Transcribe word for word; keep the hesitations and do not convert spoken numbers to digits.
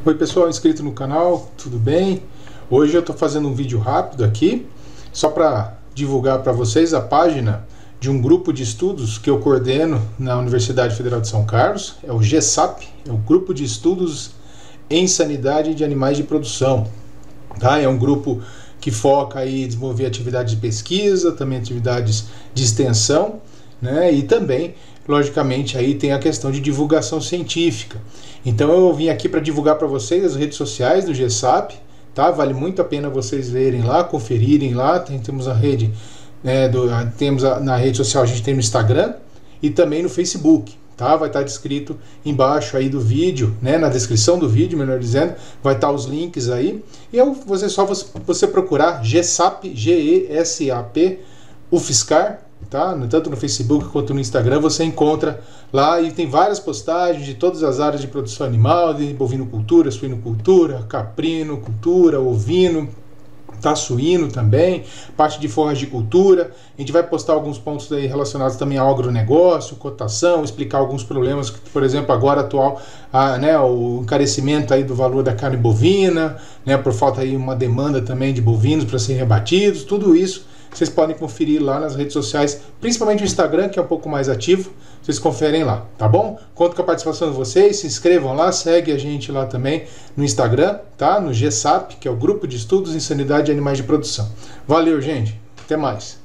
Oi pessoal, inscrito no canal, tudo bem? Hoje eu estou fazendo um vídeo rápido aqui, só para divulgar para vocês a página de um grupo de estudos que eu coordeno na Universidade Federal de São Carlos, é o GESAP, é o Grupo de Estudos em Sanidade de Animais de Produção. Tá? É um grupo que foca aí em desenvolver atividades de pesquisa, também atividades de extensão, né? E também, logicamente, aí tem a questão de divulgação científica. Então eu vim aqui para divulgar para vocês as redes sociais do GESAP, tá? Vale muito a pena vocês verem lá, conferirem lá. Tem, temos a rede, né, do, temos a, na rede social, a gente tem no Instagram e também no Facebook, tá? Vai estar descrito embaixo aí do vídeo, né, na descrição do vídeo, melhor dizendo, vai estar os links aí. E eu, você só você, você procurar GESAP, G E S A P, UFSCar, tá? Tanto no Facebook quanto no Instagram você encontra lá, e tem várias postagens de todas as áreas de produção animal, de bovinocultura, suinocultura, caprinocultura, ovino, tá, suíno também, parte de forragicultura. A gente vai postar alguns pontos aí relacionados também ao agronegócio, cotação, explicar alguns problemas, por exemplo, agora atual, a, né, o encarecimento aí do valor da carne bovina, né, por falta aí uma demanda também de bovinos para serem abatidos. Tudo isso vocês podem conferir lá nas redes sociais, principalmente o Instagram, que é um pouco mais ativo. Vocês conferem lá, tá bom? Conto com a participação de vocês, se inscrevam lá, segue a gente lá também no Instagram, tá? No GESAP, que é o Grupo de Estudos em Sanidade de Animais de Produção. Valeu, gente. Até mais.